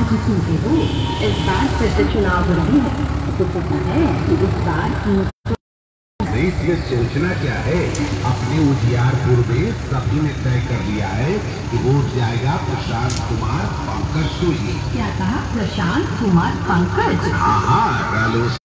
सुनते हो, इस बार फिर से चुनाव हो रही है, तो पता है कि इस बार इसमें सोचना क्या है। अपने उजियारपुर में सभी ने तय कर लिया है कि वोट जाएगा प्रशांत कुमार पंकज को ही। क्या कहा? प्रशांत कुमार पंकज? हाँ,